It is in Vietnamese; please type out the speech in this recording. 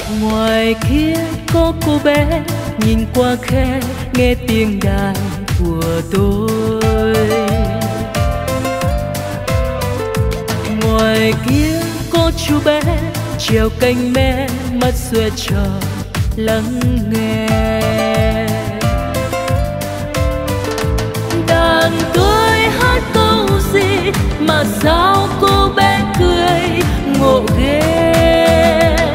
Ngoài kia có cô bé nhìn qua khe nghe tiếng đàn của tôi. Ngoài kia có chú bé trèo cành me mắt xuê tròn lắng nghe.